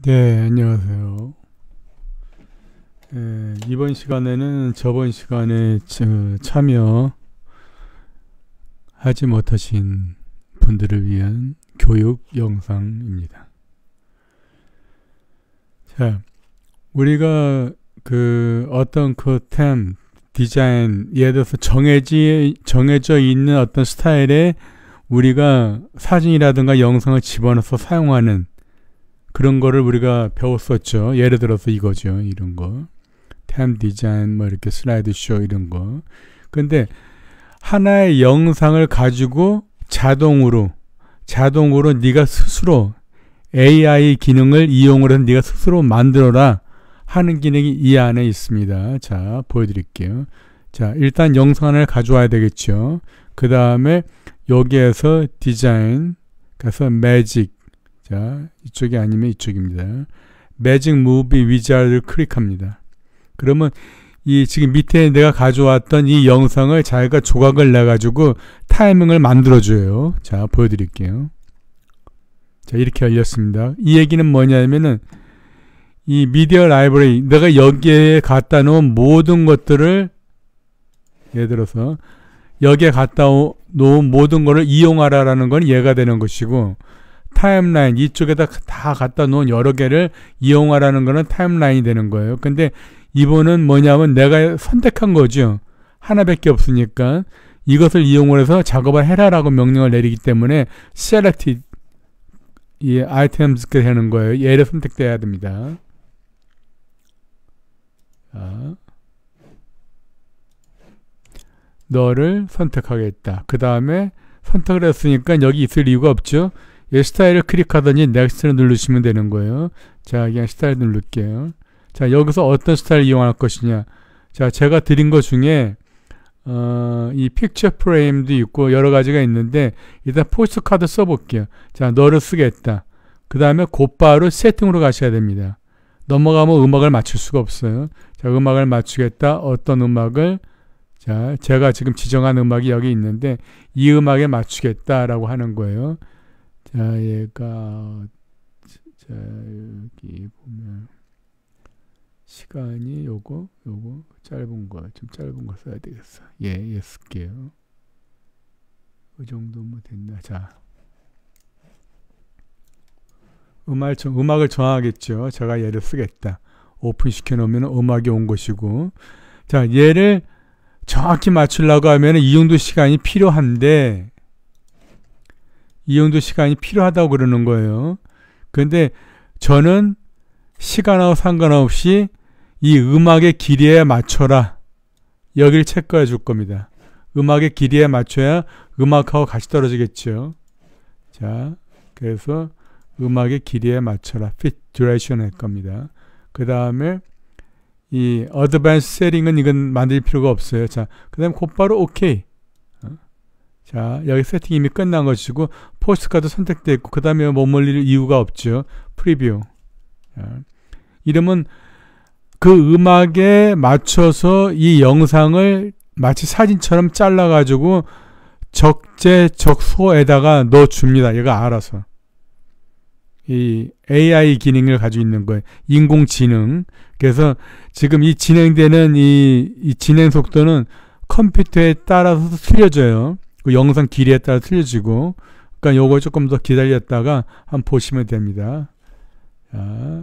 네, 안녕하세요. 이번 시간에는 저번 시간에 참여하지 못하신 분들을 위한 교육 영상입니다. 자, 우리가 어떤 템, 디자인, 예를 들어서 정해져 있는 어떤 스타일에 우리가 사진이라든가 영상을 집어넣어서 사용하는 그런 거를 우리가 배웠었죠. 예를 들어서 이거죠. 이런 거. 템 디자인, 뭐 이렇게 슬라이드 쇼 이런 거. 근데 하나의 영상을 가지고 자동으로 네가 스스로 AI 기능을 이용을 해서 네가 스스로 만들어라 하는 기능이 이 안에 있습니다. 자, 보여드릴게요. 자, 일단 영상 하나를 가져와야 되겠죠. 그 다음에 여기에서 디자인, 가서 매직, 자, 이쪽이 아니면 이쪽입니다. 매직 무비 위자드를 클릭합니다. 그러면 이 지금 밑에 내가 가져왔던 이 영상을 자기가 조각을 내가지고 타이밍을 만들어줘요. 자, 보여드릴게요. 자, 이렇게 열렸습니다. 이 얘기는 뭐냐면은 이 미디어 라이브러리, 내가 여기에 갖다 놓은 모든 것들을, 예를 들어서 여기에 갖다 놓은 모든 것을 이용하라라는 건 얘가 되는 것이고, 타임라인, 이쪽에다 다 갖다 놓은 여러 개를 이용하라는 거는 타임라인이 되는 거예요. 근데 이번은 뭐냐면 내가 선택한 거죠. 하나밖에 없으니까 이것을 이용을 해서 작업을 해라라고 명령을 내리기 때문에 selected 이 아이템스가 되는 거예요. 얘를 선택돼야 됩니다. 자, 너를 선택하겠다. 그 다음에 선택을 했으니까 여기 있을 이유가 없죠. 이 스타일을 클릭하더니 넥스트를 누르시면 되는 거예요. 자, 그냥 스타일 누를게요. 자, 여기서 어떤 스타일을 이용할 것이냐. 자, 제가 드린 것 중에 이 픽처 프레임도 있고 여러 가지가 있는데 일단 포스트카드 써볼게요. 자, 너를 쓰겠다. 그 다음에 곧바로 세팅으로 가셔야 됩니다. 넘어가면 음악을 맞출 수가 없어요. 자, 음악을 맞추겠다. 어떤 음악을, 자, 제가 지금 지정한 음악이 여기 있는데 이 음악에 맞추겠다라고 하는 거예요. 자, 얘가, 자, 여기 보면 시간이 요거 짧은 거, 좀 짧은 거 써야 되겠어. 얘 쓸게요. 이 정도면 됐나. 자, 음악을 정하겠죠. 제가 얘를 쓰겠다. 오픈 시켜놓으면 음악이 온 것이고, 자, 얘를 정확히 맞추려고 하면 이 정도 시간이 필요한데, 이 정도 시간이 필요하다고 그러는 거예요. 그런데 저는 시간하고 상관없이 이 음악의 길이에 맞춰라. 여기를 체크해 줄 겁니다. 음악의 길이에 맞춰야 음악하고 같이 떨어지겠죠. 자, 그래서 음악의 길이에 맞춰라. fit duration 할 겁니다. 그 다음에 이 advanced setting은 이건 만들 필요가 없어요. 자, 그 다음에 곧바로 OK. 자, 여기 세팅 이미 끝난 것이고 포스트카드 선택되어 있고 그 다음에 머물릴 이유가 없죠. 프리뷰. 자, 이러면 그 음악에 맞춰서 이 영상을 마치 사진처럼 잘라가지고 적재적소에다가 넣어줍니다. 얘가 알아서. 이 AI 기능을 가지고 있는 거예요. 인공지능. 그래서 지금 이 진행되는 이 진행 속도는 컴퓨터에 따라서 틀려져요. 그 영상 길이에 따라 틀려지고, 그러니까 요거 조금 더 기다렸다가 한번 보시면 됩니다. 자,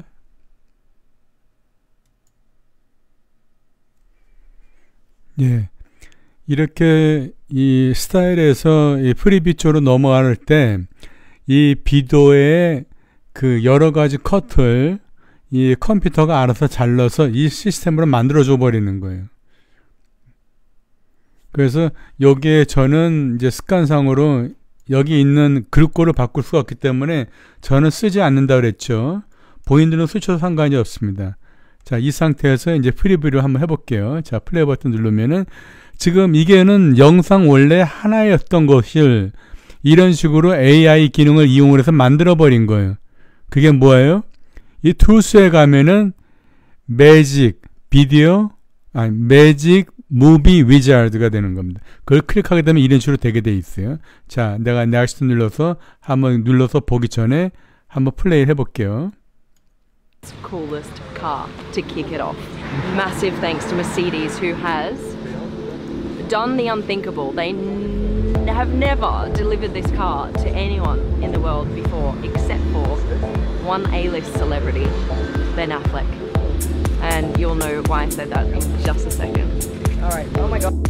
예, 이렇게 이 스타일에서 이 프리뷰 쪽으로 넘어갈 때 이 비디오의 그 여러 가지 컷을 이 컴퓨터가 알아서 잘라서 이 시스템으로 만들어줘 버리는 거예요. 그래서 여기에 저는 이제 습관상으로 여기 있는 글꼴을 바꿀 수가 없기 때문에 저는 쓰지 않는다 그랬죠. 본인들은 쓰셔도 상관이 없습니다. 자, 이 상태에서 이제 프리뷰를 한번 해볼게요. 자, 플레이 버튼 누르면은 지금 이게는 영상 원래 하나였던 것을 이런 식으로 AI 기능을 이용을 해서 만들어 버린 거예요. 그게 뭐예요? 이 툴스에 가면은 매직 무비 위자드가 되는 겁니다. 그걸 클릭하게 되면 이런 식으로 되게 돼 있어요. 자, 내가 넥스트 눌러서 한번 눌러서 보기 전에 한번 플레이를 해볼게요. Coolest car to kick it off. Massive thanks to Mercedes, who has done the unthinkable. They have never delivered this car to anyone in the world before, except for one A-list celebrity, Ben Affleck. And you'll know why I said that in just a second. Alright, oh my god.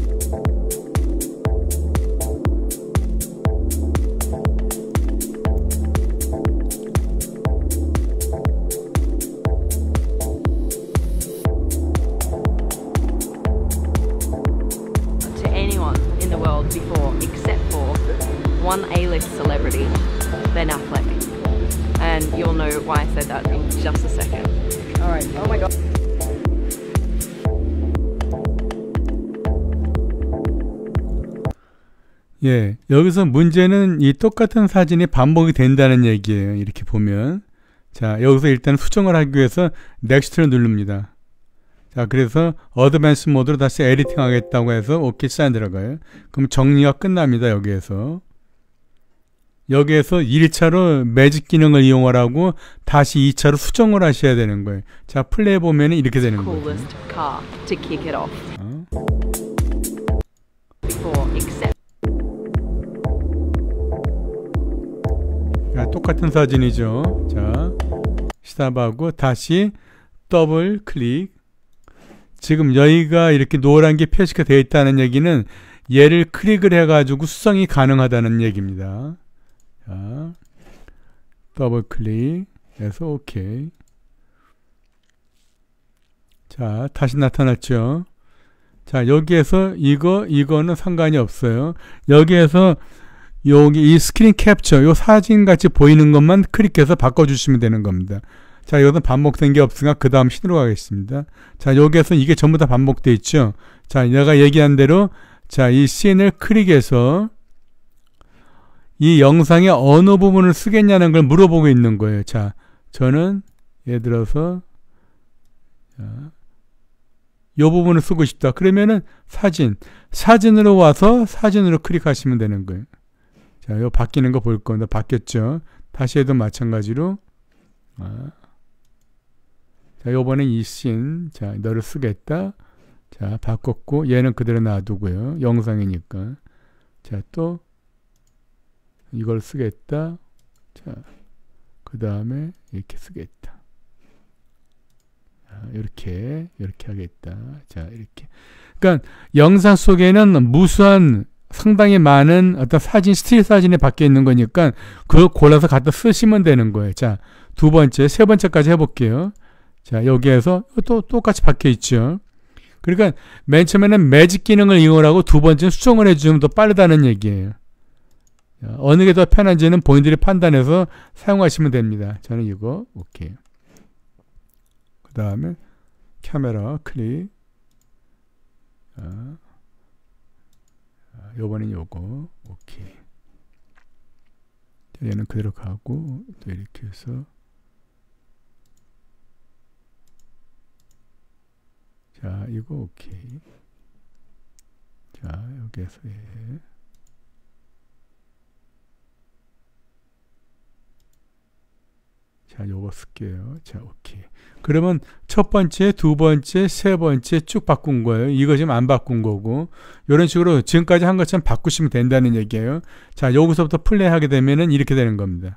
Before, except for one A-list celebrity, Ben Affleck. And you'll know why I said that in just a second. Alright, oh my god. 예, 여기서 문제는 이 똑같은 사진이 반복이 된다는 얘기예요. 이렇게 보면. 자, 여기서 일단 수정을 하기 위해서 넥스트를 누릅니다. 자, 그래서 어드밴스 모드로 다시 에디팅 하겠다고 해서 오케이 사인 들어가요. 그럼 정리가 끝납니다. 여기에서 1차로 매직 기능을 이용하라고 다시 2차로 수정을 하셔야 되는 거예요. 자, 플레이 보면 이렇게 되는 거예요. 자, 똑같은 사진이죠. 자, 스탑하고 다시 더블 클릭. 지금 여기가 이렇게 노란 게 표시가 되어 있다는 얘기는 얘를 클릭을 해가지고 수정이 가능하다는 얘기입니다. 자, 더블 클릭해서 오케이. 자, 다시 나타났죠. 자, 여기에서 이거는 상관이 없어요. 여기에서 여기 이 스크린 캡처, 요 사진 같이 보이는 것만 클릭해서 바꿔주시면 되는 겁니다. 자, 여기서 반복된 게 없으니까 그 다음 신으로 가겠습니다. 자, 여기에서 이게 전부 다 반복되어 있죠. 자, 내가 얘기한 대로 자, 이 씬을 클릭해서 이 영상의 어느 부분을 쓰겠냐는 걸 물어보고 있는 거예요. 자, 저는 예를 들어서 자, 이 부분을 쓰고 싶다. 그러면은 사진으로 와서 사진으로 클릭하시면 되는 거예요. 자, 이거 바뀌는 거 볼 겁니다. 바뀌었죠. 다시 해도 마찬가지로 자, 요번엔 이 씬, 자, 너를 쓰겠다. 자, 바꿨고, 얘는 그대로 놔두고요. 영상이니까. 자, 또, 이걸 쓰겠다. 자, 그 다음에, 이렇게 쓰겠다. 자, 이렇게 하겠다. 자, 이렇게. 그러니까, 영상 속에는 무수한, 상당히 많은 어떤 사진, 스틸 사진이 박혀 있는 거니까, 그걸 골라서 갖다 쓰시면 되는 거예요. 자, 두 번째, 세 번째까지 해볼게요. 자, 여기에서 또 똑같이 박혀 있죠. 그러니까 맨 처음에는 매직 기능을 이용하고 두 번째는 수정을 해주면 더 빠르다는 얘기예요. 자, 어느 게 더 편한지는 본인들이 판단해서 사용하시면 됩니다. 저는 이거 오케이. 그 다음에 카메라 클릭. 자, 요번엔 요거 오케이. 자, 얘는 그대로 가고 또 이렇게 해서 자, 이거 오케이. 자, 여기에서 예. 자, 요거 쓸게요. 자, 오케이. 그러면 첫 번째, 두 번째, 세 번째 쭉 바꾼 거예요. 이거 지금 안 바꾼 거고. 이런 식으로 지금까지 한 것처럼 바꾸시면 된다는 얘기예요. 자, 여기서부터 플레이하게 되면은 이렇게 되는 겁니다.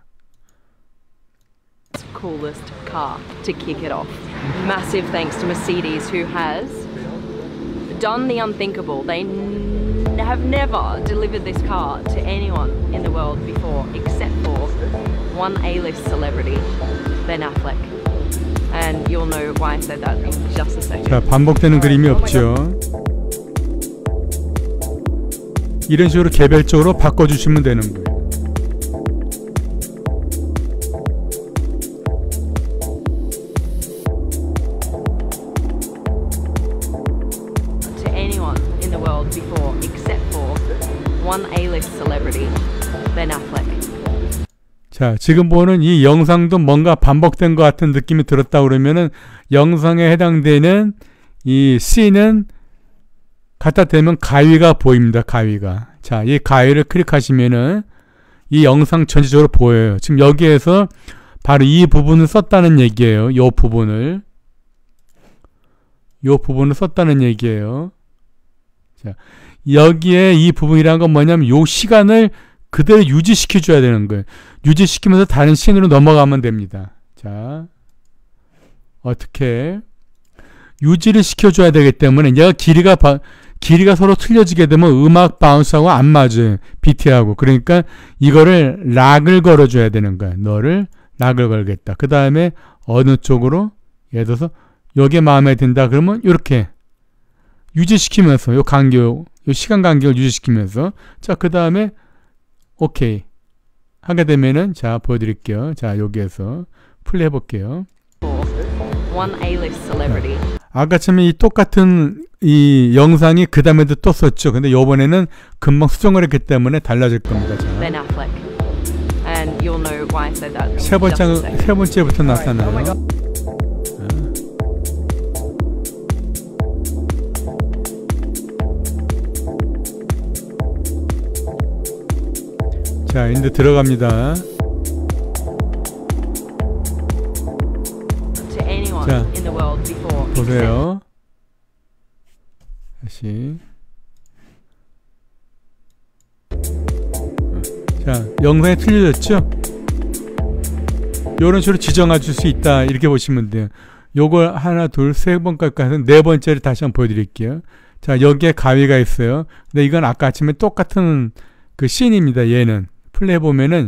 Coolest car to kick it off. Massive thanks to Mercedes, who has done the unthinkable. They have never delivered this car to anyone in the world before, except for one A-list celebrity, Ben Affleck. And you'll know why I said that in just a second. 자, 반복되는 그림이 없죠. 이런 식으로 개별적으로 바꿔주시면 되는 거예요. Before, except for one A-list celebrity, Ben Affleck. 자, 지금 보는 이 영상도 뭔가 반복된 것 같은 느낌이 들었다 그러면은 영상에 해당되는 이 씬은 갖다 대면 가위가 보입니다. 가위가. 자, 이 가위를 클릭하시면은 이 영상 전체적으로 보여요. 지금 여기에서 바로 이 부분을 썼다는 얘기예요. 이 부분을 썼다는 얘기예요. 자, 여기에 이 부분이란 건 뭐냐면 요 시간을 그대로 유지시켜 줘야 되는 거예요. 유지시키면서 다른 씬으로 넘어가면 됩니다. 자, 어떻게 유지를 시켜줘야 되기 때문에 얘가 길이가 서로 틀려지게 되면 음악 바운스하고 안 맞아요. 비트하고. 그러니까 이거를 락을 걸어줘야 되는 거야. 너를 락을 걸겠다. 그 다음에 어느 쪽으로 예를 들어서 요게 마음에 든다 그러면 이렇게 유지시키면서 요 시간 간격을 유지시키면서 자, 그 다음에 오케이 하게 되면은 자, 보여드릴게요. 자, 여기에서 플레이 해볼게요. One A-list celebrity. 아까처럼 이 똑같은 이 영상이 그 다음에도 떴었죠. 근데 요번에는 금방 수정을 했기 때문에 달라질 겁니다. 자. Ben Affleck. And you'll know why I said that. 세 번째부터 나타나요. 자, 이제 들어갑니다. 자, 보세요. 다시. 자, 영상이 틀려졌죠? 요런 식으로 지정해 줄 수 있다. 이렇게 보시면 돼요. 요걸 하나, 둘, 세 번까지 해서 네 번째를 다시 한번 보여드릴게요. 자, 여기에 가위가 있어요. 근데 이건 아까 아침에 똑같은 그 씬입니다. 얘는. 플레이 보면은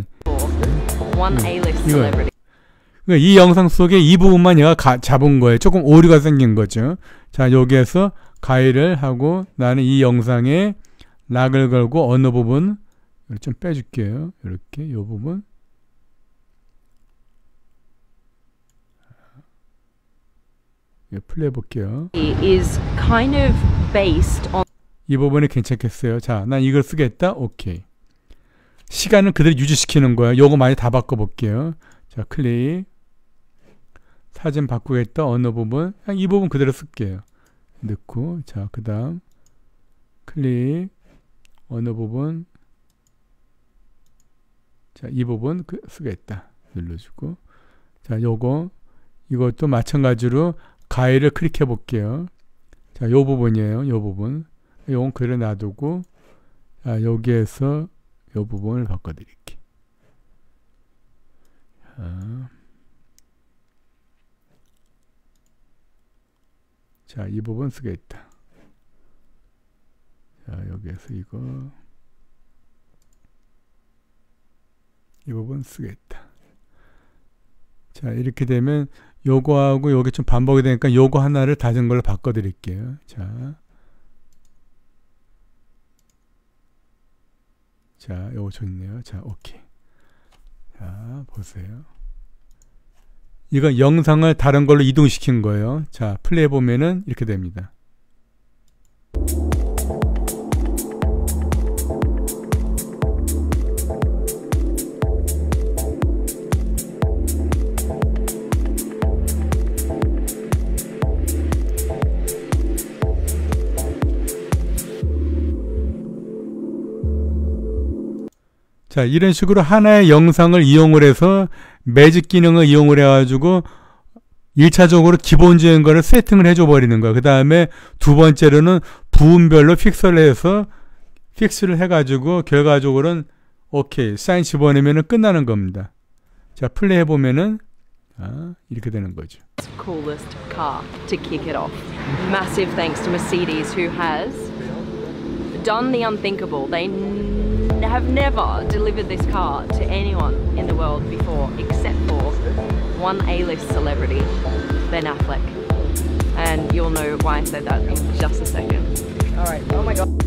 이거 이 영상 속에 이 부분만 얘가 잡은 거예요. 조금 오류가 생긴 거죠. 자, 여기에서 가위를 하고 나는 이 영상에 락을 걸고 어느 부분 좀 빼줄게요. 이렇게 이 부분 플레이 볼게요. 이 부분이 괜찮겠어요. 자, 난 이걸 쓰겠다. 오케이. 시간은 그대로 유지시키는 거야. 요거 많이 다 바꿔볼게요. 자, 클릭. 사진 바꾸겠다. 어느 부분. 그냥 이 부분 그대로 쓸게요. 넣고. 자, 그 다음. 클릭. 어느 부분. 자, 이 부분 쓰겠다. 눌러주고. 자, 이것도 마찬가지로 가위를 클릭해 볼게요. 자, 요 부분이에요. 요 부분. 요건 그대로 놔두고. 자, 여기에서 이 부분을 바꿔드릴게요. 자, 이 부분 쓰겠다. 자, 여기에서 이 부분 쓰겠다. 자, 이렇게 되면 요거하고 요게 좀 반복이 되니까 요거 하나를 다른 걸로 바꿔드릴게요. 자, 요거 좋네요. 자, 오케이. 자, 보세요. 이거 영상을 다른 걸로 이동시킨 거예요. 자, 플레이 보면은 이렇게 됩니다. 자, 이런 식으로 하나의 영상을 이용을 해서 매직 기능을 이용을 해가지고 1차적으로 기본적인 거를 세팅을 해줘 버리는 거야. 그 다음에 두 번째로는 부분별로 픽스를 해가지고 결과적으로는 오케이 사인 집어내면은 끝나는 겁니다. 자, 플레이 해보면은 이렇게 되는 거죠. Coolest car to kick it off. Massive thanks to Mercedes who has done the unthinkable. They have never delivered this car to anyone in the world before except for one A-list celebrity, Ben Affleck. And you'll know why I said that in just a second. Alright, oh my god.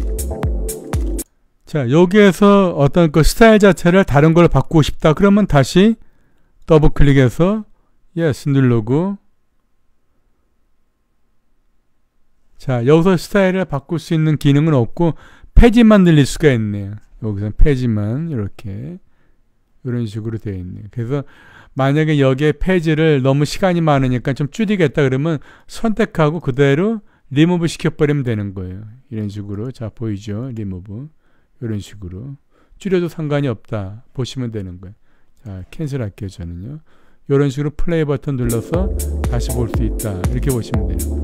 자, 여기에서 어떤 그 스타일 자체를 다른 걸로 바꾸고 싶다. 그러면 다시 더블 클릭해서 yes 누르고 자, 여기서 스타일을 바꿀 수 있는 기능은 없고 페이지만 늘릴 수가 있네요. 여기서 페이지만 이렇게 이런 식으로 되어 있네요. 그래서 만약에 여기에 페이지를 너무 시간이 많으니까 좀 줄이겠다 그러면 선택하고 그대로 리무브 시켜버리면 되는 거예요. 이런 식으로. 자, 보이죠? 리무브. 이런 식으로. 줄여도 상관이 없다. 보시면 되는 거예요. 자, 캔슬 할게요. 저는요. 이런 식으로 플레이 버튼 눌러서 다시 볼 수 있다. 이렇게 보시면 돼요.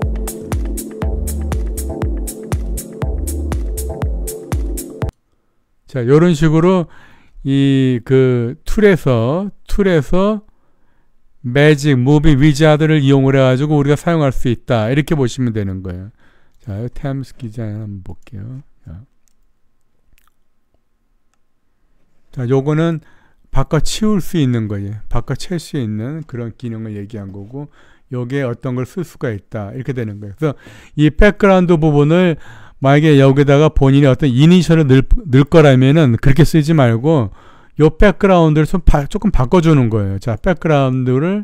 자, 이런 식으로 이 그 툴에서 매직, 무비, 위자드를 이용을 해가지고 우리가 사용할 수 있다. 이렇게 보시면 되는 거예요. 자, 템스 디자인 한번 볼게요. 자, 요거는 바꿔 치울 수 있는 거예요. 바꿔 칠 수 있는 그런 기능을 얘기한 거고, 요게 어떤 걸 쓸 수가 있다. 이렇게 되는 거예요. 그래서 이 백그라운드 부분을 만약에 여기다가 본인이 어떤 이니셜을 넣을 거라면은 그렇게 쓰지 말고 요 백그라운드를 조금 바꿔주는 거예요. 자, 백그라운드를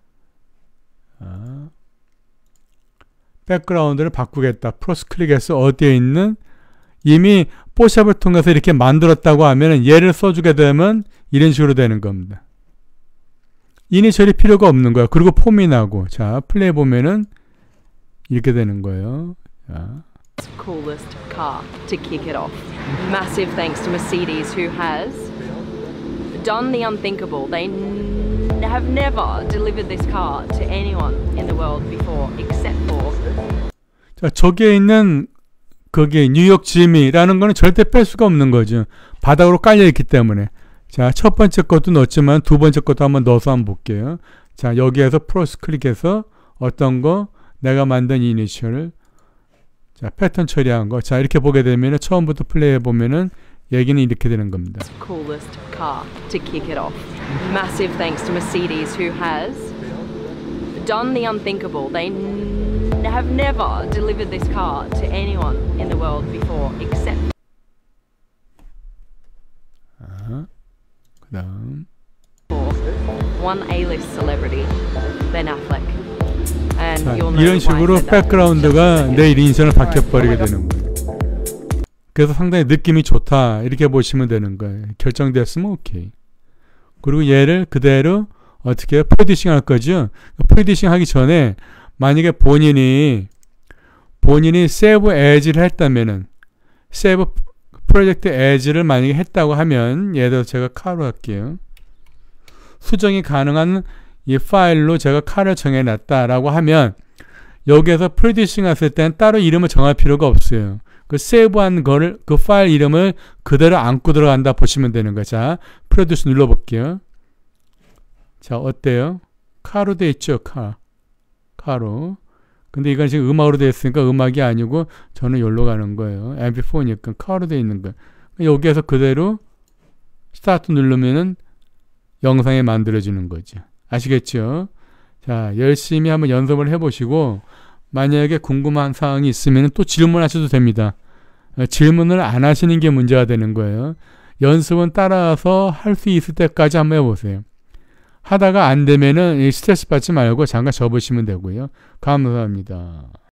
바꾸겠다. 플러스 클릭해서 어디에 있는 이미 포샵을 통해서 이렇게 만들었다고 하면은 얘를 써주게 되면 이런 식으로 되는 겁니다. 이니셜이 필요가 없는 거야. 그리고 폼이 나고. 자, 플레이 보면은 이렇게 되는 거예요. 자. Coolest car to kick it off. Massive thanks to Mercedes, who has done the unthinkable. They have never delivered this car to anyone in the world before, except for. 자, 저기에 있는 거기 뉴욕 지미라는 거는 절대 뺄 수가 없는 거죠. 바닥으로 깔려 있기 때문에. 자, 첫 번째 것도 넣었지만 두 번째 것도 한번 넣어서 한번 볼게요. 자, 여기에서 플러스 클릭해서 어떤 거 내가 만든 이니셜을 자, 패턴 처리한 거. 자, 이렇게 보게 되면 처음부터 플레이해 보면은 얘기는 이렇게 되는 겁니다. Coolest car to kick it off. Massive thanks to Mercedes, who has done the unthinkable. They have never delivered this car to anyone in the world before, except. 그다음 one A-list celebrity, Ben Affleck. 자, 이런 식으로 백그라운드가 내 이니셜을 바뀌어버리게 되는 거예요. 그래서 상당히 느낌이 좋다. 이렇게 보시면 되는 거예요. 결정됐으면 오케이. 그리고 얘를 그대로 어떻게 프로듀싱 할 거죠. 프로듀싱 하기 전에 만약에 본인이 세이브 에즈를 했다면은 세이브 프로젝트 에즈를 만약에 했다고 하면 예를 들어 제가 카로 할게요. 수정이 가능한 이 파일로 제가 칼을 정해놨다라고 하면 여기에서 프로듀싱 했을 땐 따로 이름을 정할 필요가 없어요. 그 세이브한 거를 그 파일 이름을 그대로 안고 들어간다 보시면 되는 거죠. 자, 프로듀스 눌러볼게요. 자, 어때요? 카로 돼 있죠? 카로. 근데 이건 지금 음악으로 돼 있으니까 음악이 아니고 저는 여기로 가는 거예요. MP4니까 카로 돼 있는 거예요. 여기에서 그대로 스타트 누르면은 영상이 만들어지는 거죠. 아시겠죠? 자, 열심히 한번 연습을 해보시고 만약에 궁금한 사항이 있으면 또 질문하셔도 됩니다. 질문을 안 하시는 게 문제가 되는 거예요. 연습은 따라서 할 수 있을 때까지 한번 해보세요. 하다가 안 되면은 스트레스 받지 말고 잠깐 접으시면 되고요. 감사합니다.